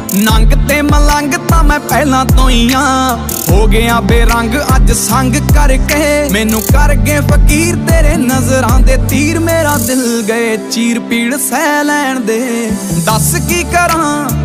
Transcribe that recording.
नंग ते मलंग तां मैं पहला तो ही हो गया बेरंग अज संग करके मैनू कर गए फकीर तेरे नजरां दे तीर। मेरा दिल गए चीर पीड़ सह लैण दे दस की करां।